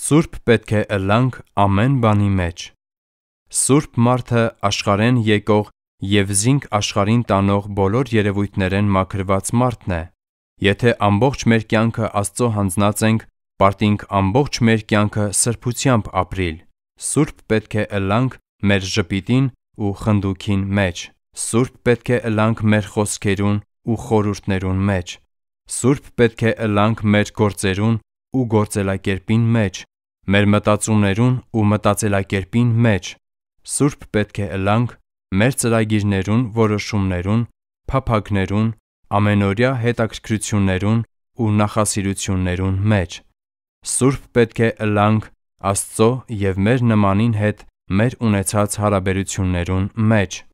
Սուրբ պետք է ըլլանք ամեն բանի մեջ։ Սուրբ մարդը աշխարհեն եկող և զինք աշխարհին տանող բոլոր երևույթներեն մաքրված մարդն է։ Եթե ամբողջ մեր կյանքը Աստծո հանձնած ենք, պարտինք ամբողջ մեր կյանքը սրբությամբ ապրիլ։ Սուրբ պետք է ըլլանք մեր ժպիտին ու խնդուքին մեջ։ Սուրբ պետք է ըլլանք մեր խոսքերուն ու խորհուրդներուն մեջ։ Սուրբ պետք է ըլլանք մեր գործերուն ու գործելակերպին մեջ, մեր մտածումներուն ու մտածելակերպին մեջ։ Սուրբ պետք է ըլլանք մեր ծրագիրներուն, որոշումներուն, փափագներուն, ամենօրյա հետաքրքրություններուն ու նախասիրություններուն մեջ։ Սուրբ պետք է ըլլանք Աստծո և մեր նմանին հետ մեր ունեցած հարաբերություններուն մեջ։